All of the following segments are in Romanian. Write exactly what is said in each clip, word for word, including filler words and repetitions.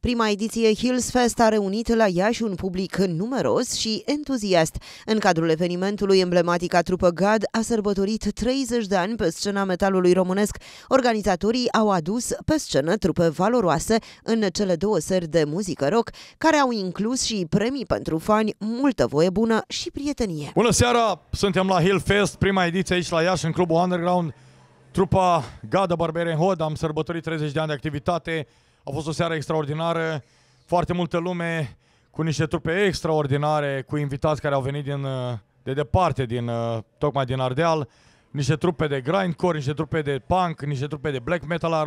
Prima ediție Hills Fest a reunit la Iași un public numeros și entuziast. În cadrul evenimentului, emblematica trupă God a sărbătorit treizeci de ani pe scena metalului românesc. Organizatorii au adus pe scenă trupe valoroase în cele două seri de muzică rock, care au inclus și premii pentru fani, multă voie bună și prietenie. Bună seara! Suntem la Hills Fest, prima ediție aici la Iași, în clubul Underground. Trupa God The Barbarian Horde, am sărbătorit treizeci de ani de activitate. A fost o seară extraordinară, foarte multă lume, cu niște trupe extraordinare, cu invitați care au venit din, de departe, din, tocmai din Ardeal, niște trupe de grindcore, niște trupe de punk, niște trupe de black metal.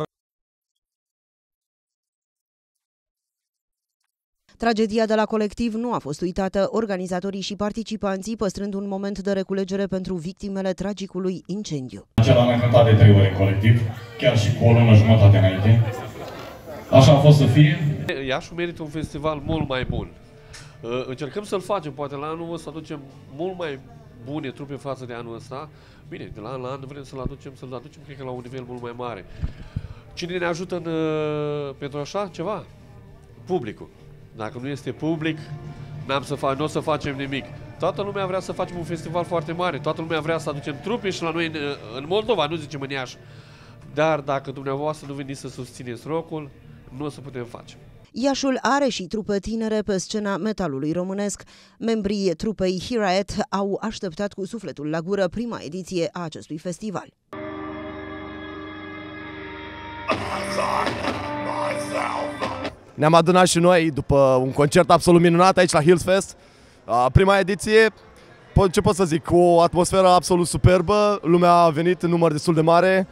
Tragedia de la colectiv nu a fost uitată, organizatorii și participanții păstrând un moment de reculegere pentru victimele tragicului incendiu. Acela am cântat de trei ori în colectiv, chiar și cu o lună jumătate înainte. Așa a fost să fie. Iașul merită un festival mult mai bun. Încercăm să-l facem, poate la anul să aducem mult mai bune trupe față de anul ăsta. Bine, de la an la an vrem să-l aducem, să-l aducem, cred că la un nivel mult mai mare. Cine ne ajută în, pentru așa ceva? Publicul. Dacă nu este public, n-am să fac, nu o să facem nimic. Toată lumea vrea să facem un festival foarte mare, toată lumea vrea să aducem trupe și la noi în, în Moldova, nu zicem în Iași. Dar dacă dumneavoastră nu veniți să susțineți rock-ul, nu o să putem face. Iașul are și trupe tinere pe scena metalului românesc. Membrii trupei Hiraet au așteptat cu sufletul la gură prima ediție a acestui festival. Ne-am adunat și noi după un concert absolut minunat aici la Hills Fest. Prima ediție, ce pot să zic, cu o atmosferă absolut superbă, lumea a venit în număr destul de mare.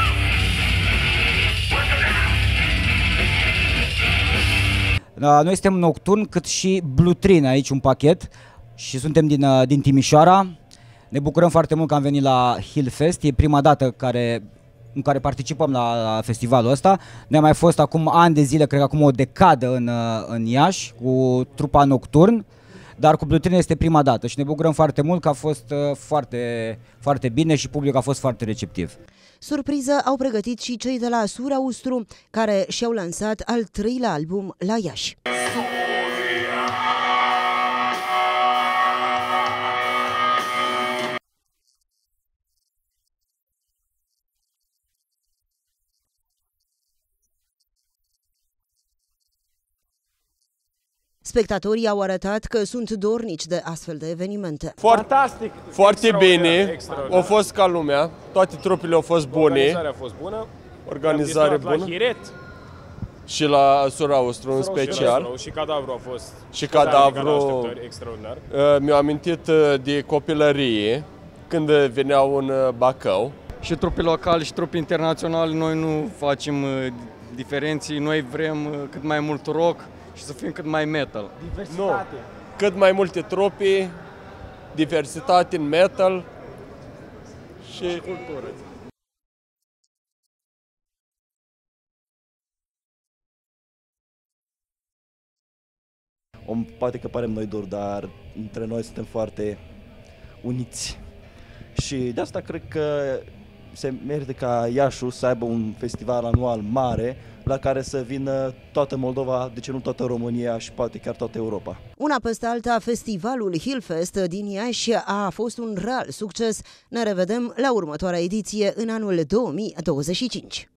Noi suntem Nocturn, cât și Bluetrine aici un pachet și suntem din, din Timișoara. Ne bucurăm foarte mult că am venit la Hills Fest, e prima dată care... în care participăm la, la festivalul ăsta. Ne-am mai fost acum ani de zile, cred că acum o decadă în, în Iași, cu trupa Nocturn, dar cu Bluetrine este prima dată și ne bucurăm foarte mult că a fost foarte, foarte bine și publicul a fost foarte receptiv. Surpriză au pregătit și cei de la Sur Austru, care și-au lansat al treilea album la Iași. Spectatorii au arătat că sunt dornici de astfel de evenimente. Fantastic! Foarte bine, au fost ca lumea, toate trupele au fost bune. Organizarea a fost bună. Organizare bună. La Hiret. Și la Sur Austru în special. Și Cadavru a fost. Și Cadavru extraordinar. Mi-a amintit de copilărie, când veneau în Bacău. Și trupi locali și trupi internaționali, noi nu facem diferenții, noi vrem cât mai mult rock și să fim cât mai metal. Diversitate. Nu. Cât mai multe trupe, diversitate în metal și, și cultură. Om, poate că parem noi dur, dar între noi suntem foarte uniți. Și de asta cred că se merită ca Iașul să aibă un festival anual mare la care să vină toată Moldova, de ce nu toată România și poate chiar toată Europa. Una peste alta, festivalul Hills Fest din Iași a fost un real succes. Ne revedem la următoarea ediție în anul două mii douăzeci și cinci.